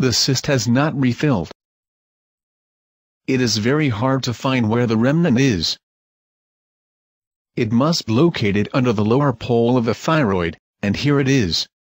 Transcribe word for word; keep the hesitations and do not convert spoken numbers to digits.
the cyst has not refilled. It is very hard to find where the remnant is. It must be located under the lower pole of the thyroid, and here it is.